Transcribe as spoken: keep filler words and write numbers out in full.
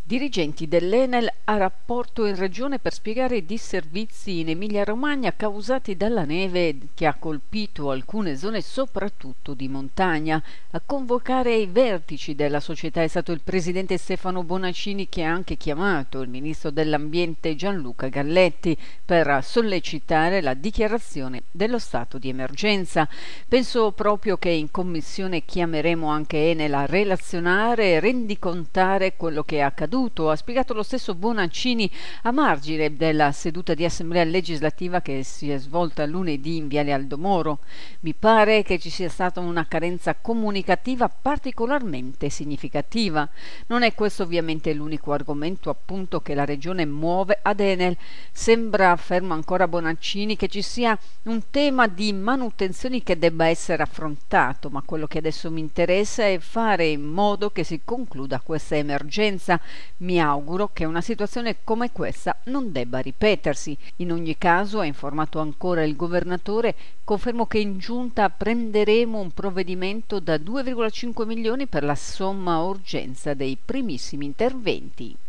Dirigenti dell'Enel a rapporto in regione per spiegare i disservizi in Emilia-Romagna causati dalla neve che ha colpito alcune zone soprattutto di montagna. A convocare i vertici della società è stato il presidente Stefano Bonaccini, che ha anche chiamato il ministro dell'ambiente Gianluca Galletti per sollecitare la dichiarazione dello stato di emergenza. Penso proprio che in commissione chiameremo anche Enel a relazionare e rendicontare quello che è accaduto. Ha spiegato lo stesso Bonaccini a margine della seduta di assemblea legislativa che si è svolta lunedì in Viale Aldo Moro. Mi pare che ci sia stata una carenza comunicativa particolarmente significativa. Non è questo ovviamente l'unico argomento appunto che la regione muove ad Enel. Sembra, afferma ancora Bonaccini, che ci sia un tema di manutenzioni che debba essere affrontato, ma quello che adesso mi interessa è fare in modo che si concluda questa emergenza. Mi auguro che una situazione come questa non debba ripetersi. In ogni caso, ha informato ancora il governatore, confermo che in giunta prenderemo un provvedimento da due virgola cinque milioni per la somma urgenza dei primissimi interventi.